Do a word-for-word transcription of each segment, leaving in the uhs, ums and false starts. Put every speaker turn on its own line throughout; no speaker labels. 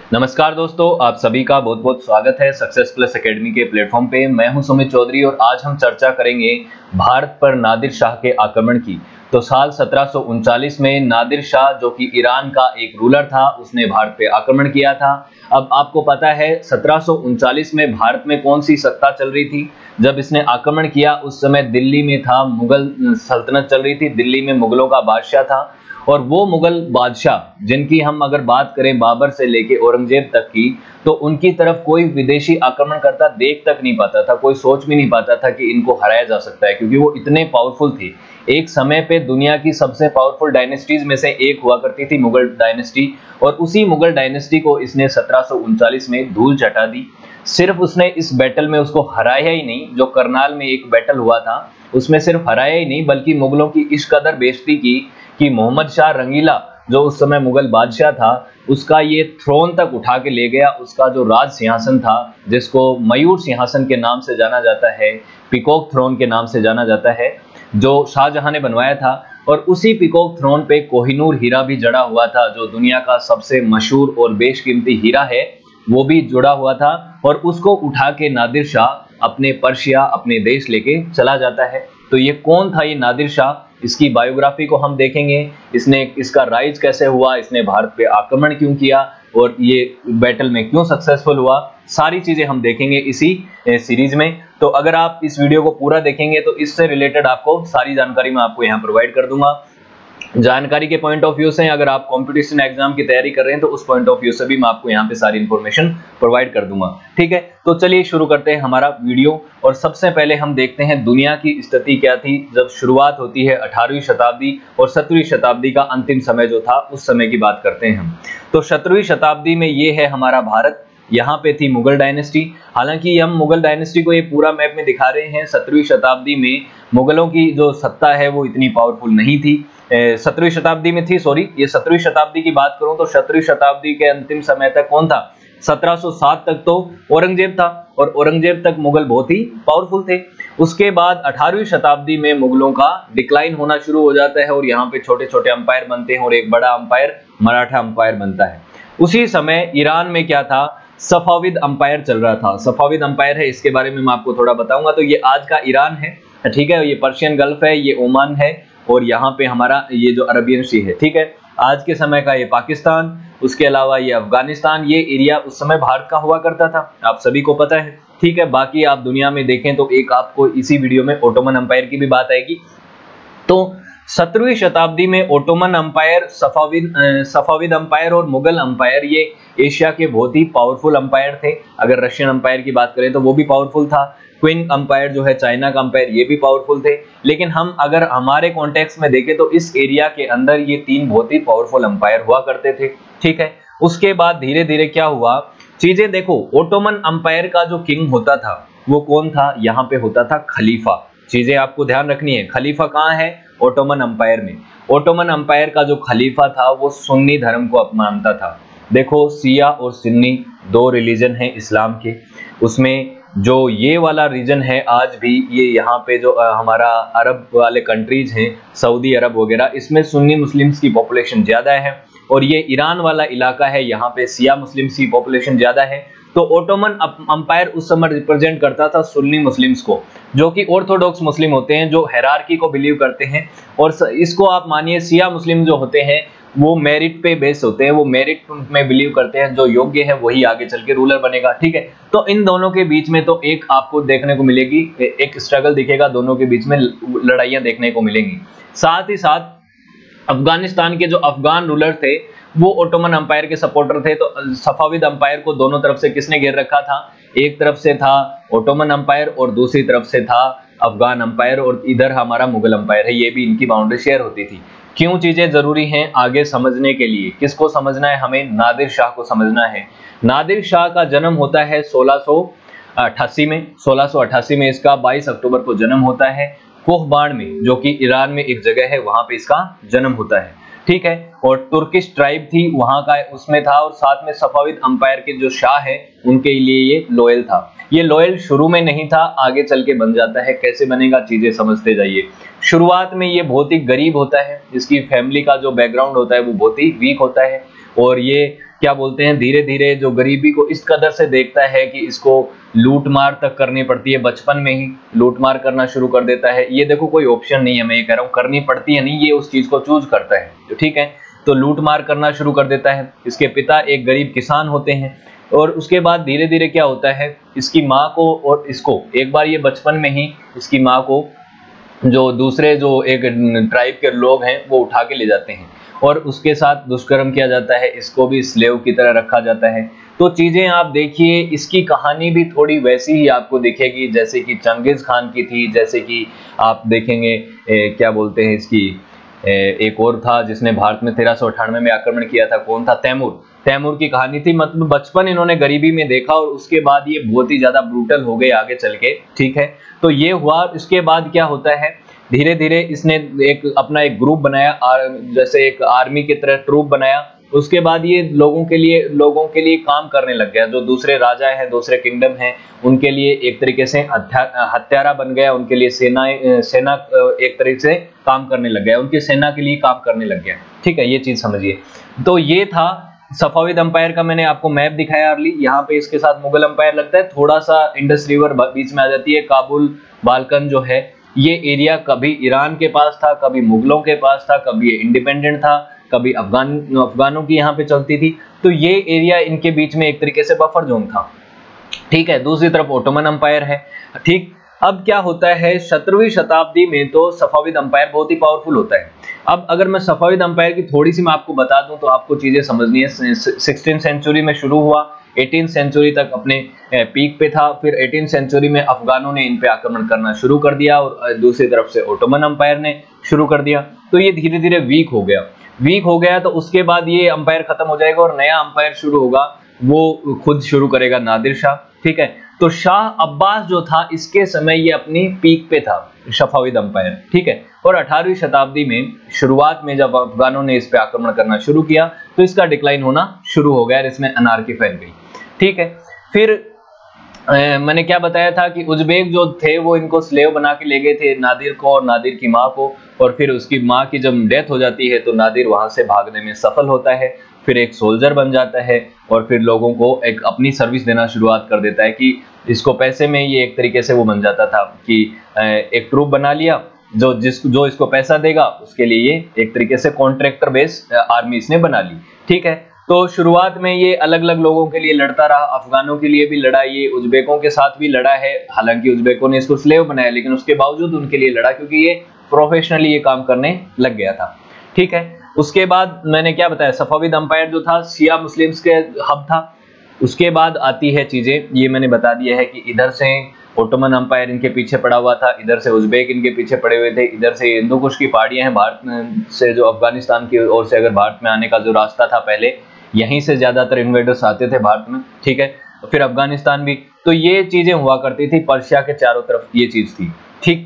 नमस्कार दोस्तों, आप सभी का बहुत बहुत स्वागत है सक्सेस प्लस एकेडमी के प्लेटफॉर्म पे। मैं हूं सुमित चौधरी और आज हम चर्चा करेंगे भारत पर नादिर शाह के आक्रमण की। तो साल सत्रह सौ उनचालीस में नादिर शाह, जो कि ईरान का एक रूलर था, उसने भारत पे आक्रमण किया था। अब आपको पता है सत्रह सौ उनचालीस में भारत में कौन सी सत्ता चल रही थी। जब इसने आक्रमण किया उस समय दिल्ली में था मुगल सल्तनत चल रही थी, दिल्ली में मुगलों का बादशाह था। और वो मुगल बादशाह जिनकी हम अगर बात करें बाबर से लेके औरंगजेब तक की, तो उनकी तरफ कोई विदेशी आक्रमणकर्ता देख तक नहीं पाता था, कोई सोच भी नहीं पाता था कि इनको हराया जा सकता है, क्योंकि वो इतने पावरफुल थे। एक समय पे दुनिया की सबसे पावरफुल डायनेस्टीज में से एक हुआ करती थी मुगल डायनेस्टी, और उसी मुगल डायनेस्टी को इसने सत्रह सौ उनचालीस में धूल चटा दी। सिर्फ उसने इस बैटल में उसको हराया ही नहीं, जो करनाल में एक बैटल हुआ था उसमें सिर्फ हराया ही नहीं, बल्कि मुगलों की इस कदर बेइज्जती की कि मोहम्मद शाह रंगीला, जो उस समय मुगल बादशाह था, उसका ये थ्रोन तक उठा के ले गया। उसका जो राज सिंहासन था, जिसको मयूर सिंहासन के नाम से जाना जाता है, पीकॉक थ्रोन के नाम से जाना जाता है, जो शाहजहां ने बनवाया था। और उसी पीकॉक थ्रोन पे कोहिनूर हीरा भी जड़ा हुआ था, जो दुनिया का सबसे मशहूर और बेशकीमती हीरा है, वो भी जुड़ा हुआ था। और उसको उठा के नादिर शाह अपने पर्शिया, अपने देश लेके चला जाता है। तो ये कौन था ये नादिर शाह, इसकी बायोग्राफी को हम देखेंगे। इसने इसका राइज कैसे हुआ, इसने भारत पे आक्रमण क्यों किया, और ये बैटल में क्यों सक्सेसफुल हुआ, सारी चीजें हम देखेंगे इसी सीरीज में। तो अगर आप इस वीडियो को पूरा देखेंगे तो इससे रिलेटेड आपको सारी जानकारी मैं आपको यहाँ प्रोवाइड कर दूंगा। जानकारी के पॉइंट ऑफ व्यू से अगर आप कंपटीशन एग्जाम की तैयारी कर रहे हैं तो उस पॉइंट ऑफ व्यू से भी मैं आपको यहाँ पे सारी इंफॉर्मेशन प्रोवाइड कर दूंगा। ठीक है, तो चलिए शुरू करते हैं हमारा वीडियो। और सबसे पहले हम देखते हैं दुनिया की स्थिति क्या थी जब शुरुआत होती है अठारहवीं शताब्दी और सत्रहवीं शताब्दी का अंतिम समय जो था, उस समय की बात करते हैं हम। तो सत्रहवीं शताब्दी में ये है हमारा भारत, यहाँ पे थी मुगल डायनेस्टी। हालांकि हम मुगल डायनेस्टी को ये पूरा मैप में दिखा रहे हैं। सत्रहवीं शताब्दी में मुगलों की जो सत्ता है वो इतनी पावरफुल नहीं थी। सत्रहवीं शताब्दी में थी, सॉरी, ये सत्रहवीं शताब्दी की बात करूं तो सत्रहवीं शताब्दी के अंतिम समय तक कौन था, सत्रह सौ सात तक तो औरंगजेब था, और औरंगजेब तक मुगल बहुत ही पावरफुल थे। उसके बाद अठारहवीं शताब्दी में मुगलों का डिक्लाइन होना शुरू हो जाता है और यहाँ पे छोटे छोटे अंपायर बनते हैं और एक बड़ा अंपायर मराठा अंपायर बनता है। उसी समय ईरान में क्या था, सफाविद अंपायर चल रहा था। सफाविद अंपायर है, इसके बारे में मैं आपको थोड़ा बताऊंगा। तो ये आज का ईरान है, ठीक है, ये पर्शियन गल्फ है, ये ओमान है, और यहाँ पे हमारा ये जो अरबियन सी है, ठीक है। आज के समय का ये पाकिस्तान, उसके अलावा ये अफगानिस्तान, ये एरिया उस समय भारत का हुआ करता था, आप सभी को पता है, ठीक है। बाकी आप दुनिया में देखें तो एक आपको इसी वीडियो में ओटोमन अंपायर की भी बात आएगी। तो सत्रहवीं शताब्दी में Ottoman empire, Safavid Safavid empire और मुगल अंपायर, ये एशिया के बहुत ही पावरफुल अंपायर थे। अगर रशियन अंपायर की बात करें तो वो भी पावरफुल था। क्विन अंपायर जो है चाइना का अंपायर, ये भी पावरफुल थे। लेकिन हम अगर हमारे कॉन्टेक्स्ट में देखें तो इस एरिया के अंदर ये तीन बहुत ही पावरफुल अंपायर हुआ करते थे, ठीक है। उसके बाद धीरे धीरे क्या हुआ, चीजें देखो। ओटोमन अंपायर का जो किंग होता था वो कौन था, यहाँ पे होता था खलीफा। चीजें आपको ध्यान रखनी है, खलीफा कहाँ है, ओटोमन अंपायर में। ओटोमन अंपायर का जो खलीफा था वो सुन्नी धर्म को मानता था। देखो, सिया और सुन्नी दो रिलीजन है इस्लाम के, उसमें जो ये वाला रीजन है आज भी, ये यहाँ पे जो हमारा अरब वाले कंट्रीज हैं, सऊदी अरब वगैरह, इसमें सुन्नी मुस्लिम्स की पॉपुलेशन ज्यादा है। और ये ईरान वाला इलाका है, यहाँ पे सिया मुस्लिम्स की पॉपुलेशन ज्यादा है। तो ओटोमन अंपायर उस समय रिप्रेजेंट करता था सुन्नी मुस्लिम्स को, जो कि ऑर्थोडॉक्स मुस्लिम होते हैं, जो हेरार्की को बिलीव करते हैं। और इसको आप मानिए, सिया मुस्लिम जो होते हैं वो मेरिट पे बेस होते हैं, वो मेरिट में बिलीव करते हैं, जो योग्य है वही आगे चल के रूलर बनेगा, ठीक है। तो इन दोनों के बीच में तो एक आपको देखने को मिलेगी, एक स्ट्रगल दिखेगा, दोनों के बीच में लड़ाइयां देखने को मिलेंगी। साथ ही साथ अफगानिस्तान के जो अफगान रूलर थे वो ओटोमन अंपायर के सपोर्टर थे। तो सफाविद अंपायर को दोनों तरफ से किसने घेर रखा था, एक तरफ से था ओटोमन अंपायर और दूसरी तरफ से था अफगान अंपायर, और इधर हमारा मुगल अंपायर है, ये भी इनकी बाउंड्री शेयर होती थी। क्यों चीजें जरूरी हैं आगे समझने के लिए, किसको समझना है हमें, नादिर शाह को समझना है। नादिर शाह का जन्म होता है सोलह सौ अट्ठासी में, सोलह सौ अट्ठासी में इसका बाईस अक्टूबर को जन्म होता है, कोहबान में, जो कि ईरान में एक जगह है, वहां पे इसका जन्म होता है, ठीक है। और तुर्किश ट्राइब थी वहां का, उसमें था। और साथ में सफाविद अंपायर के जो शाह है उनके लिए ये लॉयल था। ये लॉयल शुरू में नहीं था, आगे चल के बन जाता है। कैसे बनेगा, चीजें समझते जाइए। शुरुआत में ये बहुत ही गरीब होता है, इसकी फैमिली का जो बैकग्राउंड होता है वो बहुत ही वीक होता है, और ये क्या बोलते हैं, धीरे धीरे जो गरीबी को इस कदर से देखता है कि इसको लूट मार तक करनी पड़ती है, बचपन में ही लूट मार करना शुरू कर देता है। ये देखो कोई ऑप्शन नहीं है, मैं ये कह रहा हूँ करनी पड़ती है नहीं, ये उस चीज को चूज करता है, तो ठीक है। तो लूट मार करना शुरू कर देता है। इसके पिता एक गरीब किसान होते हैं और उसके बाद धीरे धीरे क्या होता है, इसकी माँ को और इसको एक बार ये बचपन में ही इसकी माँ को जो दूसरे जो एक ट्राइब के लोग हैं वो उठा के ले जाते हैं और उसके साथ दुष्कर्म किया जाता है, इसको भी स्लेव की तरह रखा जाता है। तो चीजें आप देखिए, इसकी कहानी भी थोड़ी वैसी ही आपको दिखेगी जैसे कि चंगेज खान की थी, जैसे कि आप देखेंगे ए, क्या बोलते हैं इसकी ए, एक और था जिसने भारत में तेरह सौ अठानवे में आक्रमण किया था, कौन था, तैमूर। तैमूर की कहानी थी, मतलब बचपन इन्होंने गरीबी में देखा और उसके बाद ये बहुत ही ज्यादा ब्रूटल हो गए आगे चल के, ठीक है। तो ये हुआ, इसके बाद क्या होता है, धीरे धीरे इसने एक अपना एक ग्रुप बनाया, जैसे एक आर्मी की तरह ट्रूप बनाया। उसके बाद ये लोगों के लिए लोगों के लिए काम करने लग गया, जो दूसरे राजा हैं, दूसरे किंगडम हैं, उनके लिए एक तरीके से हत्यारा बन गया, उनके लिए सेना सेना एक तरीके से काम करने लग गया, उनकी सेना के लिए काम करने लग गया, ठीक है। ये चीज समझिए। तो ये था सफाविद अंपायर का, मैंने आपको मैप दिखाया अर्ली, यहाँ पे इसके साथ मुगल अंपायर लगता है, थोड़ा सा इंडस रिवर बीच में आ जाती है। काबुल बाल्कन जो है ये एरिया कभी ईरान के पास था, कभी मुगलों के पास था, कभी ये इंडिपेंडेंट था, कभी अफगान अफगानों की यहाँ पे चलती थी। तो ये एरिया इनके बीच में एक तरीके से बफर जोन था, ठीक है। दूसरी तरफ ओटोमन अंपायर है, ठीक। अब क्या होता है, सत्रहवीं शताब्दी में तो सफाविद अंपायर बहुत ही पावरफुल होता है। अब अगर मैं सफाविद अंपायर की थोड़ी सी मैं आपको बता दूं तो आपको चीजें समझनी है। सिक्सटीन सेंचुरी में शुरू हुआ, एटीन सेंचुरी तक अपने पीक पे था, फिर एटीन सेंचुरी में अफगानों ने इन पे आक्रमण करना शुरू कर दिया और दूसरी तरफ से ओटोमन अंपायर ने शुरू कर दिया। तो ये धीरे धीरे वीक हो गया वीक हो गया तो उसके बाद ये अंपायर खत्म हो जाएगा और नया अंपायर शुरू होगा, वो खुद शुरू करेगा नादिर शाह, ठीक है। तो शाह अब्बास जो था इसके समय ये अपनी पीक पे था, सफाविद अंपायर, ठीक है। और अठारहवीं शताब्दी में शुरुआत में जब अफगानों ने इस पे आक्रमण करना शुरू किया तो इसका डिक्लाइन होना शुरू हो गया, इसमें अनार्की फैल गई, ठीक है। फिर आ, मैंने क्या बताया था कि उज्बेक जो थे वो इनको स्लेव बना के ले गए थे, नादिर को और नादिर की माँ को, और फिर उसकी माँ की जब डेथ हो जाती है तो नादिर वहां से भागने में सफल होता है, फिर एक सोल्जर बन जाता है और फिर लोगों को एक अपनी सर्विस देना शुरुआत कर देता है कि इसको पैसे में ये एक तरीके से वो बन जाता था कि एक ट्रूप बना लिया, जो जिस जो इसको पैसा देगा उसके लिए ये एक तरीके से कॉन्ट्रैक्टर बेस आर्मी इसने बना ली, ठीक है। तो शुरुआत में ये अलग अलग लोगों के लिए लड़ता रहा, अफगानों के लिए भी लड़ा, ये उज्बेकों के साथ भी लड़ा है, हालांकि उज्बेकों ने इसको स्लेव बनाया लेकिन उसके बावजूद उनके लिए लड़ा क्योंकि ये प्रोफेशनली ये काम करने लग गया था, ठीक है। उसके बाद मैंने क्या बताया, सफाविद अंपायर जो था शिया मुस्लिम्स के हब था। उसके बाद आती है चीजें, ये मैंने बता दिया है कि इधर से ओटोमन अंपायर इनके पीछे पड़ा हुआ था, इधर से उज्बेक इनके पीछे पड़े हुए थे, इधर से हिंदू कुश की पहाड़ियां हैं, भारत से जो अफगानिस्तान की ओर से अगर भारत में आने का जो रास्ता था पहले यहीं से ज्यादातर इन्वेडर्स आते थे भारत में, ठीक है। फिर अफगानिस्तान भी, तो ये चीजें हुआ करती थी, पर्शिया के चारों तरफ ये चीज थी, ठीक।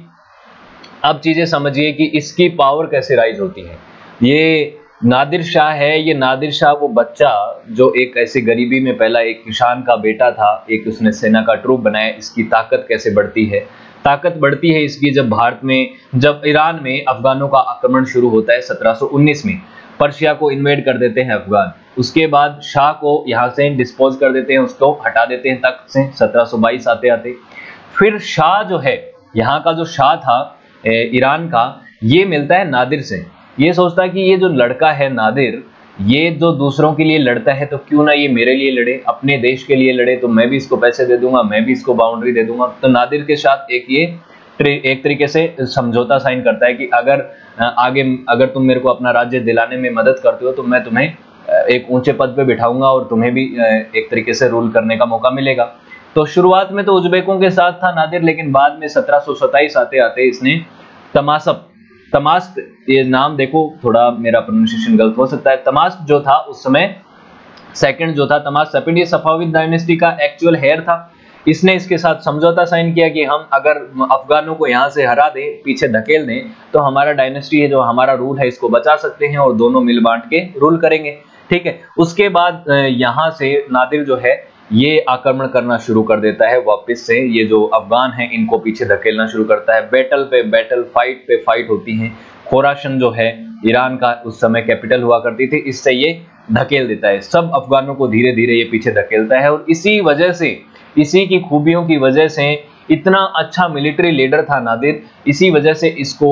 अब चीजें समझिए कि इसकी पावर कैसे राइज होती है। ये नादिर शाह है, ये नादिर शाह वो बच्चा जो एक ऐसे गरीबी में पहला एक किसान का बेटा था, एक उसने सेना का ट्रूप बनाया, इसकी ताकत कैसे बढ़ती है। ताकत बढ़ती है इसकी जब भारत में, जब ईरान में अफगानों का आक्रमण शुरू होता है सत्रह सौ उन्नीस में, पर्शिया को इन्वेड कर देते हैं अफगान, उसके बाद शाह को यहाँ से डिस्पोज कर देते हैं, उसको हटा देते हैं तख्त से सत्रह सौ बाईस आते आते। फिर शाह जो है, यहाँ का जो शाह था ईरान का, ये मिलता है नादिर से, ये सोचता है कि ये जो लड़का है नादिर, ये जो दूसरों के लिए लड़ता है तो क्यों ना ये मेरे लिए लड़े, अपने देश के लिए लड़े, तो मैं भी इसको पैसे दे दूंगा, मैं भी इसको बाउंड्री दे दूंगा। तो नादिर के साथ एक ये एक तरीके से समझौता साइन करता है कि अगर आगे अगर तुम मेरे को अपना राज्य दिलाने में मदद करते हो तो मैं तुम्हें एक ऊंचे पद पे बिठाऊंगा और तुम्हें भी एक तरीके से रूल करने का मौका मिलेगा। तो शुरुआत में तो उज्बेकों के साथ था नादिर, लेकिन बाद में सत्रह सौ सत्ताईस आते आते इसने तमासप तमास्क, ये नाम देखो थोड़ा मेरा प्रोनाउंसिएशन गलत हो सकता है, तमास्क जो था उस समय सेकंड जो था तमास्क सेकंड, ये सफाविद डायनेस्टी का एक्चुअल हेयर था। इसने इसके साथ समझौता साइन किया कि हम अगर अफगानों को यहाँ से हरा दें, पीछे धकेल दें, तो हमारा डायनेस्टी है जो हमारा रूल है इसको बचा सकते हैं और दोनों मिल बांट के रूल करेंगे, ठीक है। उसके बाद यहाँ से नादिर जो है ये आक्रमण करना शुरू कर देता है, वापस से ये जो अफगान हैं इनको पीछे धकेलना शुरू करता है, बैटल पे बैटल, फाइट पे फाइट होती हैं। खोरासन जो है ईरान का उस समय कैपिटल हुआ करती थी, इससे ये धकेल देता है, सब अफगानों को धीरे धीरे ये पीछे धकेलता है। और इसी वजह से, इसी की खूबियों की वजह से, इतना अच्छा मिलिट्री लीडर था नादिर, इसी वजह से इसको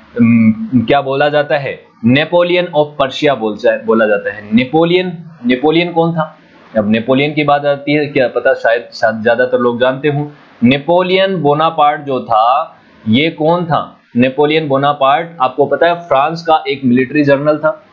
उम, क्या बोला जाता है, नेपोलियन ऑफ पर्शिया बोल बोला जाता है। नेपोलियन, नेपोलियन कौन था? अब नेपोलियन की बात आती है, क्या पता शायद शायद ज्यादातर लोग जानते हो। नेपोलियन बोनापार्ट जो था, ये कौन था? नेपोलियन बोनापार्ट आपको पता है फ्रांस का एक मिलिट्री जनरल था।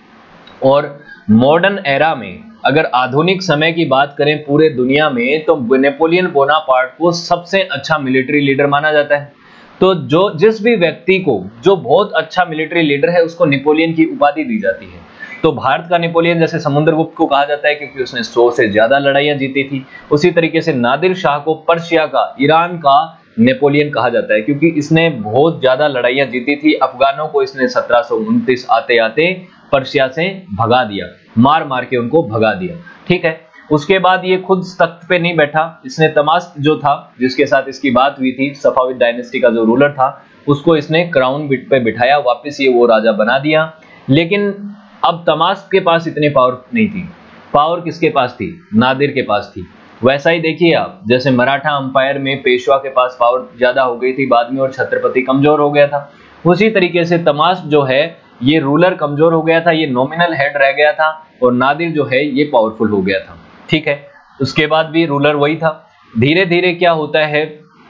और मॉडर्न एरा में, अगर आधुनिक समय की बात करें पूरे दुनिया में, तो नेपोलियन बोनापार्ट को सबसे अच्छा मिलिट्री लीडर माना जाता है। तो जो जिस भी व्यक्ति को जो बहुत अच्छा मिलिट्री लीडर है, उसको नेपोलियन की उपाधि दी जाती है। तो भारत का नेपोलियन जैसे समुद्रगुप्त को कहा जाता है क्योंकि उसने सौ से ज्यादा लड़ाइयां जीती थी, उसी तरीके से नादिर शाह को पर्शिया का, ईरान का नेपोलियन कहा जाता है क्योंकि इसने बहुत ज्यादा लड़ाइयां जीती थी। अफगानों को इसने सत्रह सौ उनतीस आते आते पर्शिया से भगा दिया, मार मार के उनको भगा दिया। ठीक है, उसके बाद ये खुद तख्त पे नहीं बैठा, इसने तमास्क जो था, जिसके साथ इसकी बात हुई थी, सफाविद डायनेस्टी का जो रूलर था, उसको इसने क्राउन बिट पे बिठाया, वापस ये वो राजा बना दिया। लेकिन अब तमास्क के पास इतनी पावर नहीं थी, पावर किसके पास थी? नादिर के पास थी। वैसा ही देखिए आप, जैसे मराठा अंपायर में पेशवा के पास पावर ज्यादा हो गई थी बाद में और छत्रपति कमजोर हो गया था, उसी तरीके से तमास्क जो है ये रूलर कमजोर हो गया था, ये नॉमिनल हेड रह गया था, और नादिर जो है ये पावरफुल हो गया था। ठीक है, उसके बाद भी रूलर वही था। धीरे धीरे क्या होता है,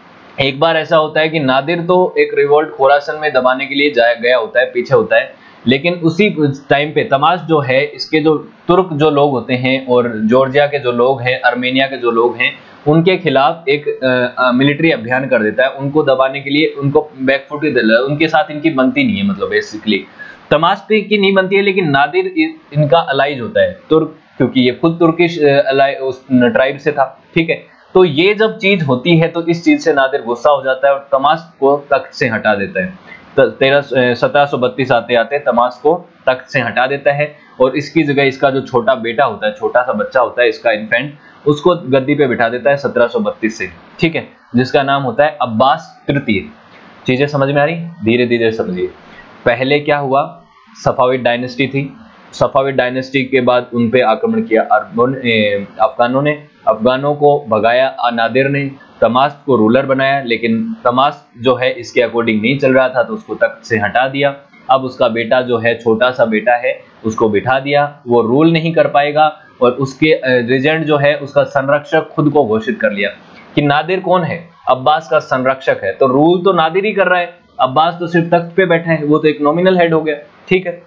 एक बार ऐसा होता है कि नादिर तो एक रिवोल्ट खोरासन में दबाने के लिए जाया गया होता है, पीछे होता है, लेकिन उसी टाइम पे तमाश जो है, इसके जो तुर्क जो लोग होते हैं और जॉर्जिया के जो लोग हैं, अर्मेनिया के जो लोग हैं, उनके खिलाफ एक मिलिट्री अभियान कर देता है, उनको दबाने के लिए। उनको बैकफुट, उनके साथ इनकी बनती नहीं है, मतलब बेसिकली तमाश पे की नहीं बनती है, लेकिन नादिर इनका अलाइज होता है तुर्क, क्योंकि ये खुद तुर्किश उस ट्राइब से था। ठीक है, तो ये जब चीज होती है तो इस चीज से नादिर गुस्सा हो जाता है और तमाश को तख्त से हटा देता है। तेरह सत्रह सौ बत्तीस आते आते तमाश को तख्त से हटा देता है और इसकी जगह इसका जो छोटा बेटा होता है, छोटा सा बच्चा होता है इसका इन्फेंट, उसको गद्दी पे बिठा देता है सत्रह सौ बत्तीस से। ठीक है, जिसका नाम होता है अब्बास तृतीय। चीजें समझ में आ रही? धीरे धीरे समझिए। पहले क्या हुआ, सफाविद डायनेस्टी थी, सफाविद डायनेस्टी के बाद उन पे आक्रमण किया अफगानों ने, अफगानों को भगाया नादिर ने, तमास्क को रूलर बनाया, लेकिन तमास्क जो है इसके अकॉर्डिंग नहीं चल रहा था तो उसको तख्त से हटा दिया। अब उसका बेटा जो है, छोटा सा बेटा है, उसको बिठा दिया, वो रूल नहीं कर पाएगा और उसके रीजेंट जो है उसका संरक्षक खुद को घोषित कर लिया कि नादिर कौन है, अब्बास का संरक्षक है, तो रूल तो नादिर ही कर रहा है, अब्बास तो सिर्फ तख्त पे बैठा है, वो तो एक नॉमिनल हेड हो गया। ठीक है,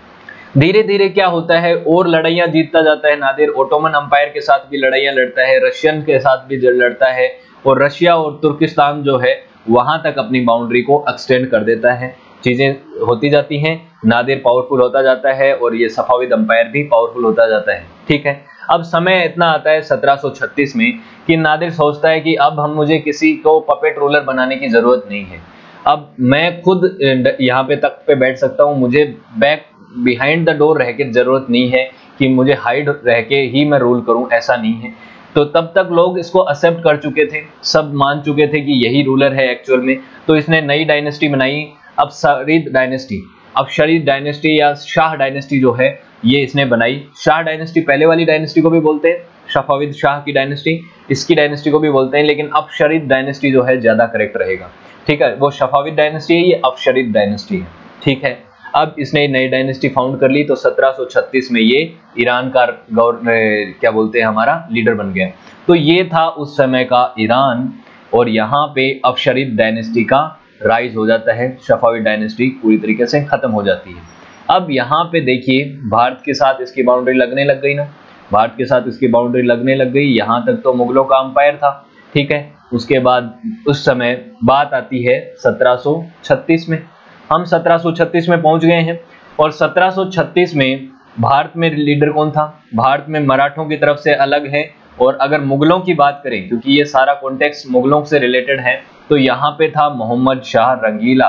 धीरे धीरे क्या होता है, और लड़ाइयां जीतता जाता है नादिर, ओटोमन अंपायर के साथ भी लड़ाइयां लड़ता है, रशियन के साथ भी लड़ता है, और रशिया और तुर्किस्तान जो है वहां तक अपनी बाउंड्री को एक्सटेंड कर देता है। चीजें होती जाती हैं, नादिर पावरफुल होता जाता है और ये सफाविद अंपायर भी पावरफुल होता जाता है। ठीक है, अब समय इतना आता है सत्रह सौ छत्तीस में कि नादिर सोचता है कि अब हम मुझे किसी को पपेट रूलर बनाने की जरूरत नहीं है, अब मैं खुद यहाँ पे तख्त पे बैठ सकता हूँ, मुझे बैक बिहाइंड द डोर रह के जरूरत नहीं है कि मुझे हाइड रह के ही मैं रूल करूं, ऐसा नहीं है। तो तब तक लोग इसको एक्सेप्ट कर चुके थे, सब मान चुके थे कि यही रूलर है एक्चुअल में। तो इसने नई डायनेस्टी बनाई, अब शरीद डायनेस्टी, अब शरीद डायनेस्टी या शाह डायनेस्टी जो है ये इसने बनाई। शाह डायनेस्टी पहले वाली डायनेस्टी को भी बोलते हैं, सफाविद शाह की डायनेस्टी, इसकी डायनेस्टी को भी बोलते हैं, लेकिन अब शरीद डायनेस्टी जो है ज्यादा करेक्ट रहेगा। ठीक है, वो सफाविद डायनेस्टी है, ये अब शरीद डायनेस्टी है। ठीक है, अब इसने नई डायनेस्टी फाउंड कर ली, तो सत्रह सौ छत्तीस में ये ईरान का गवर्नर क्या बोलते हैं हमारा लीडर बन गया। तो ये था उस समय का ईरान, और यहाँ पे अब शरीद डायनेस्टी का राइज हो जाता है, सफाविद डायनेस्टी पूरी तरीके से खत्म हो जाती है। अब यहाँ पे देखिए भारत के साथ इसकी बाउंड्री लगने लग गई ना, भारत के साथ इसकी बाउंड्री लगने लग गई। यहाँ तक तो मुगलों का अंपायर था। ठीक है, उसके बाद उस समय बात आती है सत्रह सौ छत्तीस में, हम सत्रह सौ छत्तीस में पहुंच गए हैं, और सत्रह सौ छत्तीस में भारत में लीडर कौन था, भारत में मराठों की तरफ से अलग है। और अगर मुगलों की बात करें, क्योंकि ये सारा कॉन्टेक्स्ट मुगलों से रिलेटेड है, तो यहाँ पे था मोहम्मद शाह रंगीला।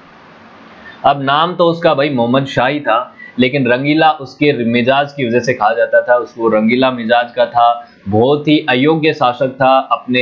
अब नाम तो उसका भाई मोहम्मद शाह ही था, लेकिन रंगीला उसके मिजाज की वजह से कहा जाता था, उसको रंगीला मिजाज का था, बहुत ही अयोग्य शासक था, अपने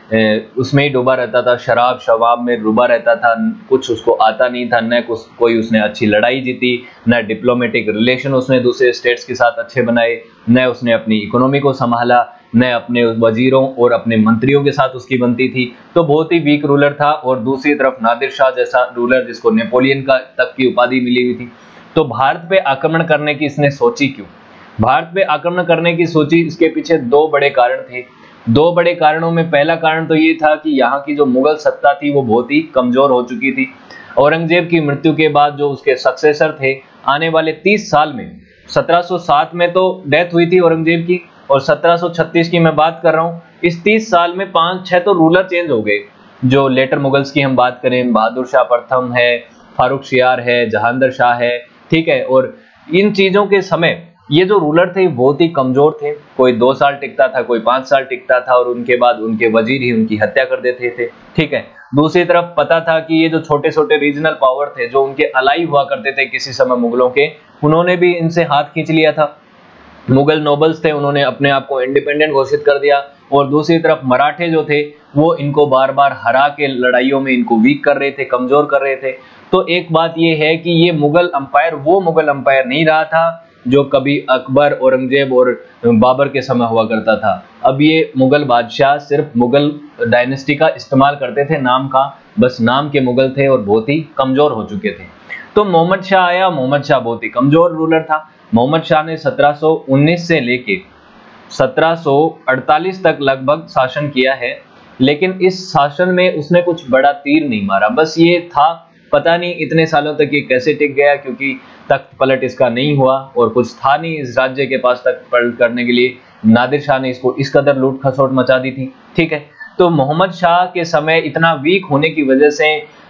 उसमें ही डूबा रहता था, शराब शवाब में डूबा रहता था, कुछ उसको आता नहीं था, न कुछ कोई उसने अच्छी लड़ाई जीती, न डिप्लोमेटिक रिलेशन उसने दूसरे स्टेट्स के साथ अच्छे बनाए, न उसने अपनी इकोनॉमी को संभाला, न अपने वजीरों और अपने मंत्रियों के साथ उसकी बनती थी। तो बहुत ही वीक रूलर था। और दूसरी तरफ नादिर शाह जैसा रूलर जिसको नेपोलियन का तक की उपाधि मिली हुई थी। तो भारत पे आक्रमण करने की इसने सोची क्यों? भारत पे आक्रमण करने की सोची, इसके पीछे दो बड़े कारण थे। दो बड़े कारणों में पहला कारण तो ये था कि यहाँ की जो मुगल सत्ता थी वो बहुत ही कमजोर हो चुकी थी। औरंगजेब की मृत्यु के बाद जो उसके सक्सेसर थे, आने वाले तीस साल में, सत्रह सौ सात में तो डेथ हुई थी औरंगजेब की और सत्रह सौ छत्तीस की मैं बात कर रहा हूँ, इस तीस साल में पांच छह तो रूलर चेंज हो गए। जो लेटर मुगल्स की हम बात करें, बहादुर शाह प्रथम है, फारूक शियार है, जहांगीर शाह है, ठीक है। और इन चीजों के समय ये जो रूलर थे बहुत ही कमजोर थे। कोई दो साल टिकता था, कोई पांच साल टिकता था और उनके बाद उनके वजीर ही उनकी हत्या कर देते थे, ठीक है। दूसरी तरफ पता था कि ये जो छोटे छोटे रीजनल पावर थे जो उनके अलाई हुआ करते थे किसी समय मुगलों के, उन्होंने भी इनसे हाथ खींच लिया था। मुगल नोबल्स थे, उन्होंने अपने आप को इंडिपेंडेंट घोषित कर दिया। और दूसरी तरफ मराठे जो थे वो इनको बार बार हरा के लड़ाइयों में इनको वीक कर रहे थे, कमजोर कर रहे थे। तो एक बात ये है कि ये मुगल अंपायर वो मुगल अंपायर नहीं रहा था जो कभी अकबर, औरंगजेब और बाबर के समय हुआ करता था। अब ये मुगल बादशाह सिर्फ मुगल डायनेस्टी का इस्तेमाल करते थे, नाम का, बस नाम के मुगल थे और बहुत ही कमजोर हो चुके थे। तो मोहम्मद शाह आया। मोहम्मद शाह बहुत ही कमजोर रूलर था। मोहम्मद शाह ने सत्रह सौ उन्नीस से लेके सत्रह सौ अड़तालीस तक लगभग शासन किया है, लेकिन इस शासन में उसने कुछ बड़ा तीर नहीं मारा। बस ये था, पता नहीं इतने सालों तक ये कैसे टिक गया, क्योंकि तख्त पलट इसका नहीं हुआ और कुछ था नहीं इस राज्य के पास तख्त पलट करने के लिए। नादिर शाह ने इसको इस कदर लूट खसोट मचा दी थी, ठीक है। तो मोहम्मद शाह के समय इतना वीक होने की वजह से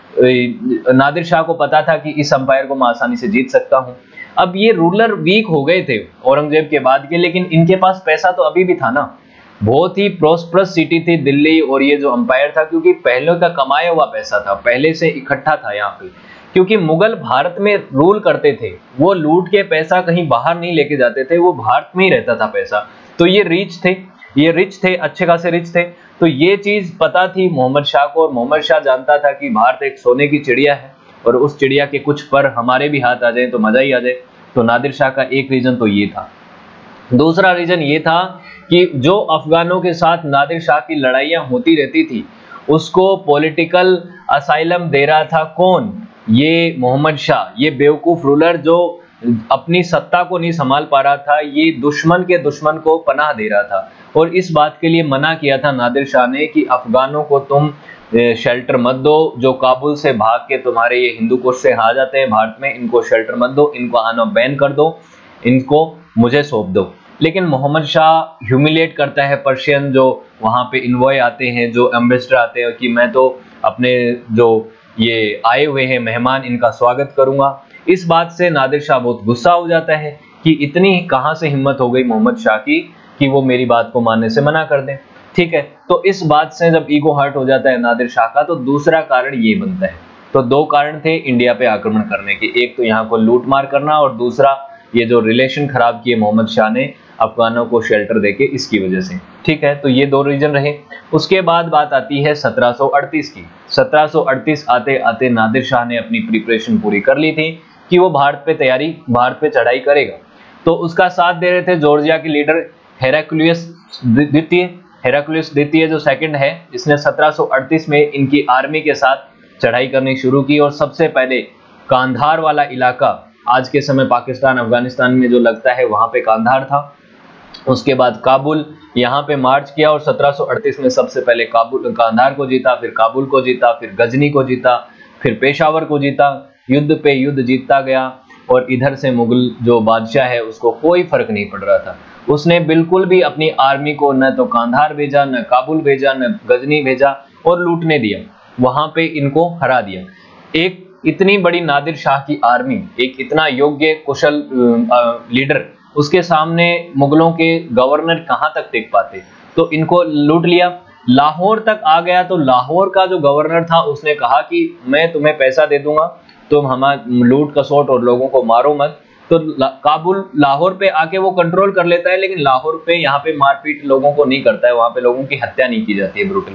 नादिर शाह को पता था कि इस अंपायर को मैं आसानी से जीत सकता हूं। अब ये रूलर वीक हो गए थे औरंगजेब के बाद के, लेकिन इनके पास पैसा तो अभी भी था ना। बहुत ही प्रोस्परस सिटी थी दिल्ली और ये जो अंपायर था, क्योंकि पहले का कमाया हुआ पैसा था, पहले से इकट्ठा था यहाँ पे। क्योंकि मुगल भारत में रूल करते थे, वो लूट के पैसा कहीं बाहर नहीं लेके जाते थे, वो भारत में ही रहता था पैसा। तो ये रिच थे, ये रिच थे, अच्छे खासे रिच थे। तो ये चीज पता थी मोहम्मद शाह को, और मोहम्मद शाह जानता था कि भारत एक सोने की चिड़िया है और उस चिड़िया के कुछ पर हमारे भी हाथ आ जाए तो मजा ही आ जाए। तो नादिर शाह का एक रीजन तो ये था। दूसरा रीजन ये था कि जो अफगानों के साथ नादिर शाह की लड़ाइयां होती रहती थी, उसको पॉलिटिकल असाइलम दे रहा था कौन? ये मोहम्मद शाह, ये बेवकूफ रूलर जो अपनी सत्ता को नहीं संभाल पा रहा था, ये दुश्मन के दुश्मन को पनाह दे रहा था। और इस बात के लिए मना किया था नादिर शाह ने कि अफगानों को तुम शेल्टर मत दो, जो काबुल से भाग के तुम्हारे ये हिंदू कुश से आ जाते हैं भारत में, इनको शेल्टर मत दो, इनको आना बैन कर दो, इनको मुझे सौंप दो। लेकिन मोहम्मद शाह ह्यूमिलेट करता है पर्शियन जो वहां पे इन्वॉय आते हैं, जो एम्बेसडर आते हैं, कि मैं तो अपने जो ये आए हुए हैं मेहमान, इनका स्वागत करूंगा। इस बात से नादिर शाह बहुत गुस्सा हो जाता है कि इतनी कहां से हिम्मत हो गई मोहम्मद शाह की कि वो मेरी बात को मानने से मना कर दें, ठीक है। तो इस बात से जब ईगो हर्ट हो जाता है नादिर शाह का, तो दूसरा कारण ये बनता है। तो दो कारण थे इंडिया पे आक्रमण करने के, एक तो यहाँ को लूट मार करना और दूसरा ये जो रिलेशन खराब किए मोहम्मद शाह ने अफगानों को शेल्टर देके, इसकी वजह से, ठीक है। तो ये दो रीजन रहे। उसके बाद बात आती है सत्रह सौ अड़तीस की। सत्रह सौ अड़तीस आते आते नादिर शाह ने अपनी प्रिपरेशन पूरी कर ली थी कि वो भारत पे तैयारी, भारत पे चढ़ाई करेगा। तो उसका साथ दे रहे थे जॉर्जिया के लीडर हेराक्लियस द्वितीय। हेराक्लियस द्वितीय जो सेकंड है, इसने सत्रह सौ अड़तीस में इनकी आर्मी के साथ चढ़ाई करनी शुरू की और सबसे पहले कांधार वाला इलाका, आज के समय पाकिस्तान अफगानिस्तान में जो लगता है, वहां पे कांधार था। उसके बाद काबुल, यहाँ पे मार्च किया और सत्रह सौ अड़तीस में सबसे पहले काबुल कांधार को जीता, फिर काबुल को जीता, फिर गजनी को जीता, फिर पेशावर को जीता। युद्ध पे युद्ध जीतता गया और इधर से मुगल जो बादशाह है उसको कोई फर्क नहीं पड़ रहा था। उसने बिल्कुल भी अपनी आर्मी को न तो कांधार भेजा, न काबुल भेजा, न गजनी भेजा और लूटने दिया, वहां पे इनको हरा दिया। एक इतनी बड़ी नादिर शाह की आर्मी, एक इतना योग्य कुशल लीडर, उसके सामने मुगलों के गवर्नर कहां तक टिक पाते। तो इनको लूट लिया, लाहौर तक आ गया। तो लाहौर का जो गवर्नर था उसने कहा कि मैं तुम्हें पैसा दे दूंगा, तुम हमारा लूट कसोट और लोगों को मारो मत। तो ला, काबुल लाहौर पे आके वो कंट्रोल कर लेता है, लेकिन लाहौर पे यहाँ पे मारपीट लोगों को नहीं करता है, वहां पे लोगों की हत्या नहीं की जाती है ब्रूटली।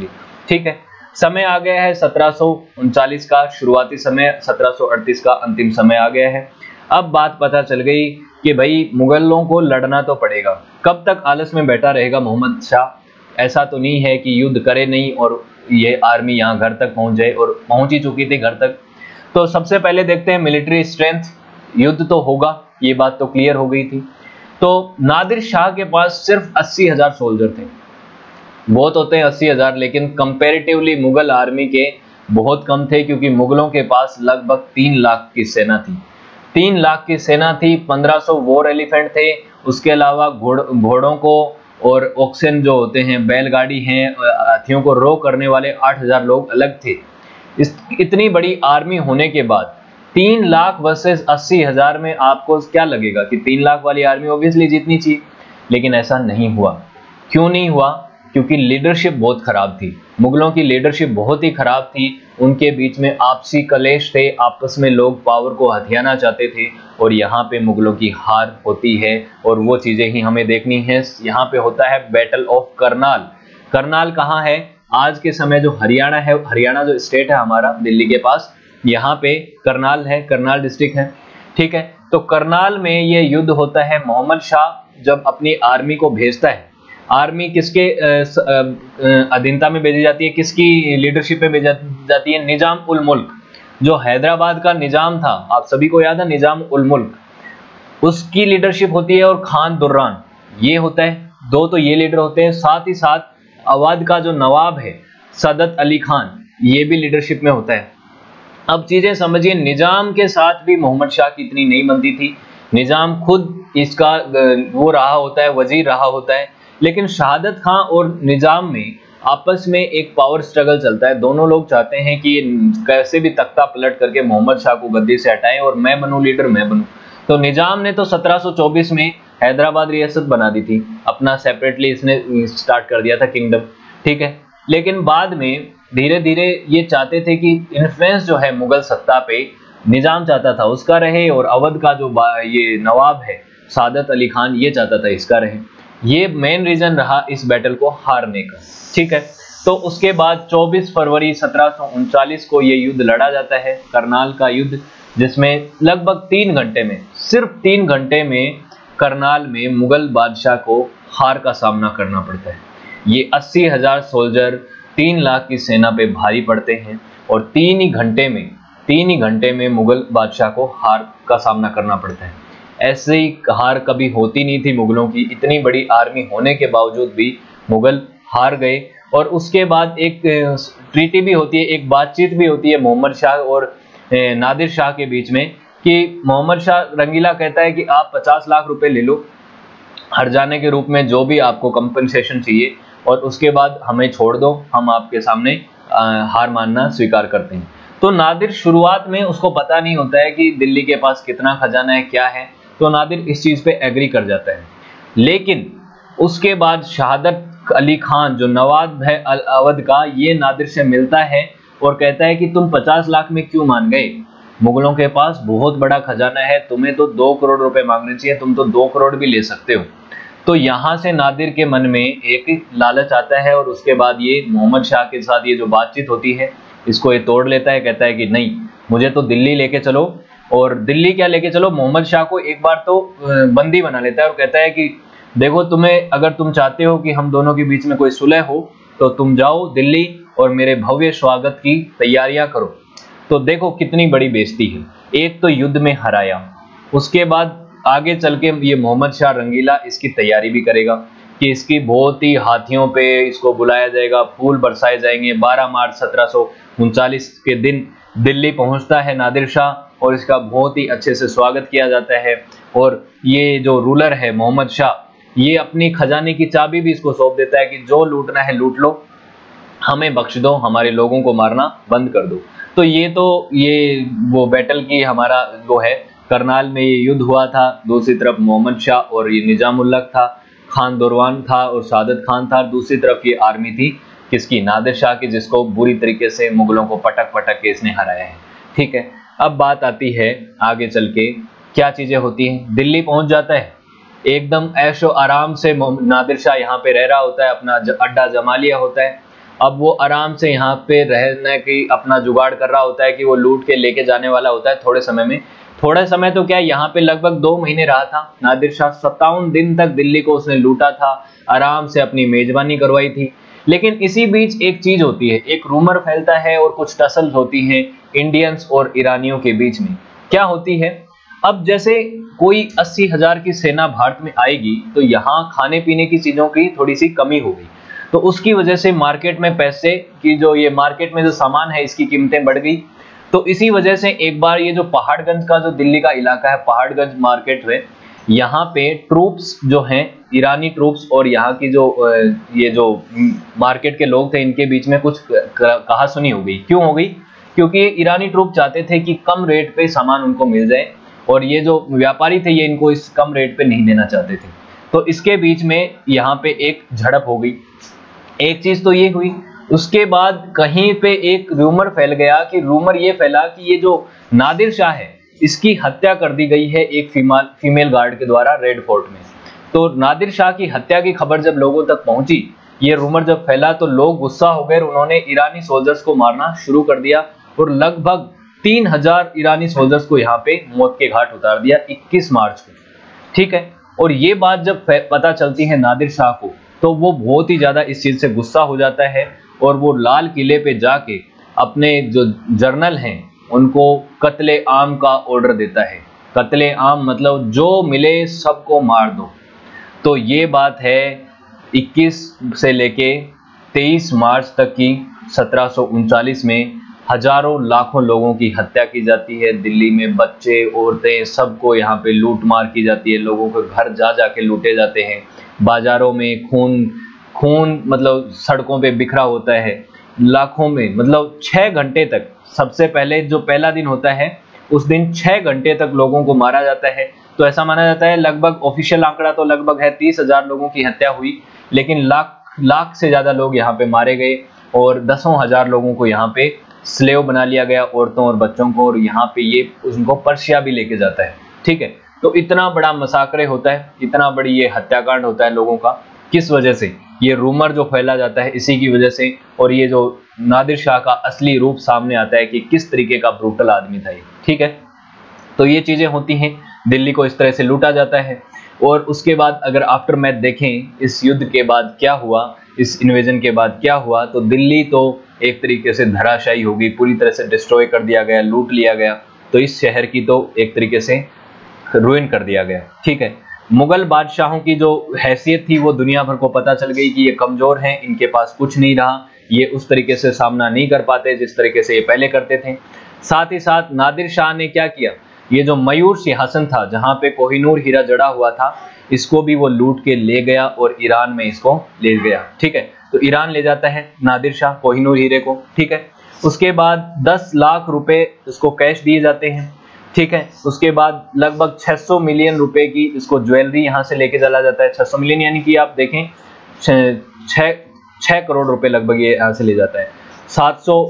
ठीक है, समय आ गया है सत्रह सौ उनचालीस का शुरुआती समय, सत्रह सौ अड़तीस का अंतिम समय आ गया है। अब बात पता चल गई कि भाई मुगलों को लड़ना तो पड़ेगा। कब तक आलस में बैठा रहेगा मोहम्मद शाह? ऐसा तो नहीं है कि युद्ध करे नहीं और ये आर्मी यहाँ घर तक पहुंच जाए, और पहुंच ही चुकी थी घर तक। तो सबसे पहले देखते हैं मिलिट्री स्ट्रेंथ। युद्ध तो होगा, ये बात तो क्लियर हो गई थी। तो नादिर शाह के पास सिर्फ अस्सी हजार सोल्जर थे। बहुत होते हैं अस्सी हजार, लेकिन कंपैरेटिवली मुगल आर्मी के बहुत कम थे, क्योंकि मुगलों के पास लगभग तीन लाख की सेना थी। तीन लाख की सेना थी, पंद्रह सौ वॉर एलिफेंट थे, उसके अलावा घोड़ घोड़ों को और ऑक्सन जो होते हैं, बैलगाड़ी हैं, हाथियों को रो करने वाले आठ हजार लोग अलग थे। इस इतनी बड़ी आर्मी होने के बाद तीन लाख वर्सेस अस्सी हजार में आपको क्या लगेगा कि तीन लाख वाली आर्मी ऑब्वियसली जीतनी चाहिए, लेकिन ऐसा नहीं हुआ। क्यों नहीं हुआ? क्योंकि लीडरशिप बहुत खराब थी। मुगलों की लीडरशिप बहुत ही खराब थी। उनके बीच में आपसी कलेश थे, आपस में लोग पावर को हथियाना चाहते थे, और यहाँ पे मुगलों की हार होती है, और वो चीजें ही हमें देखनी है। यहाँ पे होता है बैटल ऑफ करनाल। करनाल कहाँ है? आज के समय जो हरियाणा है, हरियाणा जो स्टेट है हमारा दिल्ली के पास, यहाँ पे करनाल है, करनाल डिस्ट्रिक्ट है। ठीक है, तो करनाल में ये युद्ध होता है। मोहम्मद शाह जब अपनी आर्मी को भेजता है, आर्मी किसके अधीनता में भेजी जाती है, किसकी लीडरशिप में भेजी जाती है? निजाम उल मुल्क, जो हैदराबाद का निजाम था, आप सभी को याद है निजाम उल मुल्क, उसकी लीडरशिप होती है। और खान दुर्रान ये होता है, दो तो ये लीडर होते हैं। साथ ही साथ अवध का जो नवाब है सदत अली खान, ये भी लीडरशिप में होता है। अब चीजें समझिए, निजाम के साथ भी मोहम्मद शाह की इतनी नहीं बनती थी। निजाम खुद इसका वो रहा होता है, वजीर रहा होता है, लेकिन शहादत खां और निजाम में आपस में एक पावर स्ट्रगल चलता है। दोनों लोग चाहते हैं कि ये कैसे भी तख्ता पलट करके मोहम्मद शाह को गद्दी से हटाएं और मैं बनूं लीडर, मैं बनूं। तो निजाम ने तो सत्रह सौ चौबीस में हैदराबाद रियासत बना दी थी, अपना सेपरेटली इसने स्टार्ट कर दिया था किंगडम। ठीक है, लेकिन बाद में धीरे धीरे ये चाहते थे कि इन्फ्लुएंस जो है मुगल सत्ता पे निजाम चाहता था उसका रहे, और अवध का जो ये नवाब है सादत अली खान, ये चाहता था इसका रहे। ये मेन रीजन रहा इस बैटल को हारने का। ठीक है, तो उसके बाद चौबीस फरवरी सत्रह सौ उनचालीस को ये युद्ध लड़ा जाता है, करनाल का युद्ध, जिसमें लगभग तीन घंटे में, सिर्फ तीन घंटे में करनाल में मुगल बादशाह को हार का सामना करना पड़ता है। ये अस्सी हजार सोल्जर तीन लाख की सेना पे भारी पड़ते हैं, और तीन ही घंटे में तीन ही घंटे में मुगल बादशाह को हार का सामना करना पड़ता है। ऐसे ही हार कभी होती नहीं थी मुगलों की। इतनी बड़ी आर्मी होने के बावजूद भी मुगल हार गए। और उसके बाद एक ट्रीटी भी होती है, एक बातचीत भी होती है मोहम्मद शाह और नादिर शाह के बीच में, कि मोहम्मद शाह रंगीला कहता है कि आप पचास लाख रुपए ले लो हर जाने के रूप में, जो भी आपको कंपनसेशन चाहिए, और उसके बाद हमें छोड़ दो, हम आपके सामने हार मानना स्वीकार करते हैं। तो नादिर शुरुआत में उसको पता नहीं होता है कि दिल्ली के पास कितना खजाना है, क्या है, तो नादिर इस चीज पे एग्री कर जाता है। लेकिन उसके बाद शहादत अली खान जो नवाब है अवध का, ये नादिर से मिलता है और कहता है कि तुम पचास लाख में क्यों मान गए? मुगलों के पास बहुत बड़ा खजाना है, तुम्हें तो दो करोड़ रुपए मांगने चाहिए, तुम तो दो करोड़ भी ले सकते हो। तो यहाँ से नादिर के मन में एक लालच आता है, और उसके बाद ये मोहम्मद शाह के साथ ये जो बातचीत होती है इसको ये तोड़ लेता है। कहता है कि नहीं, मुझे तो दिल्ली लेके चलो। और दिल्ली क्या लेके चलो, मोहम्मद शाह को एक बार तो बंदी बना लेता है, और कहता है कि देखो, तुम्हें अगर तुम चाहते हो कि हम दोनों के बीच में कोई सुलह हो, तो तुम जाओ दिल्ली और मेरे भव्य स्वागत की तैयारियां करो। तो देखो कितनी बड़ी बेइज्जती है। एक तो युद्ध में हराया, उसके बाद आगे चल के ये मोहम्मद शाह रंगीला इसकी तैयारी भी करेगा कि इसकी बहुत ही हाथियों पे इसको बुलाया जाएगा, फूल बरसाए जाएंगे। बारह मार्च सत्रह सौ उनचालीस के दिन दिल्ली पहुंचता है नादिर शाह, और इसका बहुत ही अच्छे से स्वागत किया जाता है। और ये जो रूलर है मोहम्मद शाह, ये अपनी खजाने की चाबी भी इसको सौंप देता है कि जो लूटना है लूट लो, हमें बख्श दो, हमारे लोगों को मारना बंद कर दो। तो ये तो ये वो बैटल की हमारा वो है, करनाल में ये युद्ध हुआ था। दूसरी तरफ मोहम्मद शाह और ये निजामुल्लक था, खान दुरवान था और सादत खान था। दूसरी तरफ ये आर्मी थी किसकी? नादिर शाह की, जिसको बुरी तरीके से मुगलों को पटक पटक के इसने हराया है। ठीक है, अब बात आती है आगे चल के क्या चीजें होती हैं। दिल्ली पहुंच जाता है, एकदम ऐशो आराम से नादिर शाह यहाँ पे रह रहा होता है, अपना अड्डा जमा लिया होता है। अब वो आराम से यहाँ पे रहने की अपना जुगाड़ कर रहा होता है कि वो लूट के लेके जाने वाला होता है थोड़े समय में। थोड़ा समय तो क्या, यहाँ पे लगभग दो महीने रहा था नादिर शाह। सत्तावन दिन तक दिल्ली को उसने लूटा था, आराम से अपनी मेजबानी करवाई थी। लेकिन इसी बीच एक चीज होती है, एक रूमर फैलता है और कुछ टसल्स होती हैं इंडियंस और ईरानियों के बीच में। क्या होती है, अब जैसे कोई अस्सी हजार की सेना भारत में आएगी तो यहाँ खाने पीने की चीजों की थोड़ी सी कमी होगी, तो उसकी वजह से मार्केट में पैसे की जो ये मार्केट में जो सामान है इसकी कीमतें बढ़ गई। तो इसी वजह से एक बार ये जो पहाड़गंज का जो दिल्ली का इलाका है, पहाड़गंज मार्केट है, यहाँ पे ट्रूप्स जो हैं, ईरानी ट्रूप्स और यहाँ की जो ये जो मार्केट के लोग थे, इनके बीच में कुछ कहासुनी हो गई। क्यों हो गई? क्योंकि ईरानी ट्रूप चाहते थे कि कम रेट पे सामान उनको मिल जाए और ये जो व्यापारी थे ये इनको इस कम रेट पे नहीं देना चाहते थे। तो इसके बीच में यहाँ पे एक झड़प हो गई। एक चीज तो ये हुई, उसके बाद कहीं पे एक रूमर फैल गया कि रूमर ये फैला कि ये जो नादिर शाह है इसकी हत्या कर दी गई है एक फीमेल फीमेल गार्ड के द्वारा रेड फोर्ट में। तो नादिर शाह की हत्या की खबर जब लोगों तक पहुंची, ये रूमर जब फैला तो लोग गुस्सा हो गए, उन्होंने ईरानी सोल्जर्स को मारना शुरू कर दिया और लगभग तीन हजार ईरानी सोल्जर्स को यहाँ पे मौत के घाट उतार दिया इक्कीस मार्च को। ठीक है, और ये बात जब पता चलती है नादिर शाह को तो वो बहुत ही ज्यादा इस चीज से गुस्सा हो जाता है और वो लाल किले पे जाके अपने जो जर्नल हैं उनको कत्ले आम का ऑर्डर देता है। कत्ले आम मतलब जो मिले सबको मार दो। तो ये बात है इक्कीस से लेके तेईस मार्च तक की सत्रह सौ उनचालीस में हजारों लाखों लोगों की हत्या की जाती है। दिल्ली में बच्चे, औरतें, सबको यहाँ पे लूट मार की जाती है। लोगों के घर जा जाके लूटे जाते हैं। बाजारों में खून खून मतलब सड़कों पे बिखरा होता है लाखों में। मतलब छह घंटे तक, सबसे पहले जो पहला दिन होता है उस दिन छह घंटे तक लोगों को मारा जाता है। तो ऐसा माना जाता है, लगभग ऑफिशियल आंकड़ा तो लगभग है तीस हजार लोगों की हत्या हुई, लेकिन लाख लाख से ज्यादा लोग यहाँ पे मारे गए और दसों हजार लोगों को यहाँ पे स्लेव बना लिया गया, औरतों और बच्चों को, और यहाँ पे ये उनको पर्शिया भी लेके जाता है। ठीक है, तो इतना बड़ा मसाकरे होता है, इतना बड़ी ये हत्याकांड होता है लोगों का। किस वजह से? ये रूमर जो फैला जाता है इसी की वजह से, और ये जो नादिर शाह का असली रूप सामने आता है कि किस तरीके का ब्रूटल आदमी था ये। ठीक है, तो ये चीजें होती हैं, दिल्ली को इस तरह से लूटा जाता है। और उसके बाद अगर आफ्टर मैथ देखें, इस युद्ध के बाद क्या हुआ, इस इन्वेजन के बाद क्या हुआ, तो दिल्ली तो एक तरीके से धराशायी होगी, पूरी तरह से डिस्ट्रॉय कर दिया गया, लूट लिया गया। तो इस शहर की तो एक तरीके से रुइन कर दिया गया। ठीक है, मुगल बादशाहों की जो हैसियत थी वो दुनिया भर को पता चल गई कि ये कमजोर हैं, इनके पास कुछ नहीं रहा, ये उस तरीके से सामना नहीं कर पाते जिस तरीके से ये पहले करते थे। साथ ही साथ नादिर शाह ने क्या किया, ये जो मयूर सिंहासन था जहां पे कोहिनूर हीरा जड़ा हुआ था, इसको भी वो लूट के ले गया और ईरान में इसको ले गया। ठीक है, तो ईरान ले जाता है नादिर शाह कोहिनूर हीरे को। ठीक है, उसके बाद दस लाख रुपए इसको कैश दिए जाते हैं। ठीक है, उसके बाद लगभग छह सौ मिलियन रुपए की इसको ज्वेलरी यहाँ से लेके चला जाता है। छह सौ मिलियन यानी कि आप देखें छह छह करोड़ रुपए लगभग ये यहाँ से ले जाता है। सात सौ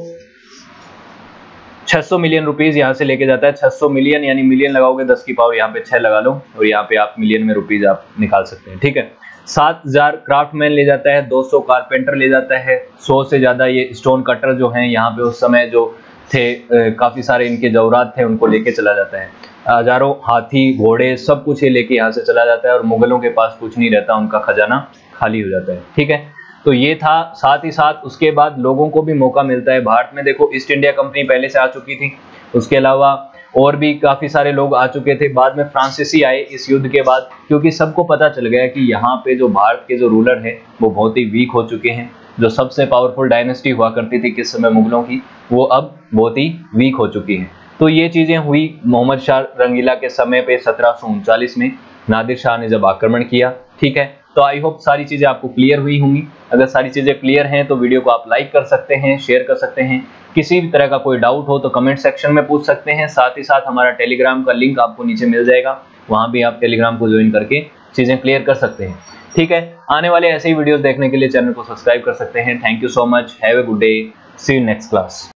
छह सौ मिलियन रुपीस यहाँ से लेके जाता है। छह सौ मिलियन यानी मिलियन लगाओगे दस की पावर यहाँ पे छह लगा लो और यहाँ पे आप मिलियन में रुपीस आप निकाल सकते हैं। ठीक है, सात हजार क्राफ्टमैन ले जाता है, दो सौ कारपेंटर ले जाता है, सौ से ज्यादा ये स्टोन कटर जो हैं यहाँ पे उस समय जो थे, काफी सारे इनके जवरात थे, उनको लेके चला जाता है। हजारों हाथी, घोड़े, सब कुछ ये लेके यहाँ से चला जाता है और मुगलों के पास कुछ नहीं रहता, उनका खजाना खाली हो जाता है। ठीक है, तो ये था। साथ ही साथ उसके बाद लोगों को भी मौका मिलता है। भारत में देखो ईस्ट इंडिया कंपनी पहले से आ चुकी थी, उसके अलावा और भी काफी सारे लोग आ चुके थे। बाद में फ्रांसीसी आए इस युद्ध के बाद, क्योंकि सबको पता चल गया कि यहाँ पे जो भारत के जो रूलर है वो बहुत ही वीक हो चुके हैं। जो सबसे पावरफुल डायनेस्टी हुआ करती थी किस समय मुगलों की, वो अब बहुत ही वीक हो चुकी है। तो ये चीजें हुई मोहम्मद शाह रंगीला के समय पे सत्रह सौ उनचालीस में नादिर शाह ने जब आक्रमण किया। ठीक है, तो आई होप सारी चीजें आपको क्लियर हुई होंगी। अगर सारी चीजें क्लियर हैं तो वीडियो को आप लाइक कर सकते हैं, शेयर कर सकते हैं। किसी भी तरह का कोई डाउट हो तो कमेंट सेक्शन में पूछ सकते हैं। साथ ही साथ हमारा टेलीग्राम का लिंक आपको नीचे मिल जाएगा, वहां भी आप टेलीग्राम को ज्वाइन करके चीजें क्लियर कर सकते हैं। ठीक है, आने वाले ऐसे ही वीडियोस देखने के लिए चैनल को सब्सक्राइब कर सकते हैं। Thank you so much, have a good day, see you next class.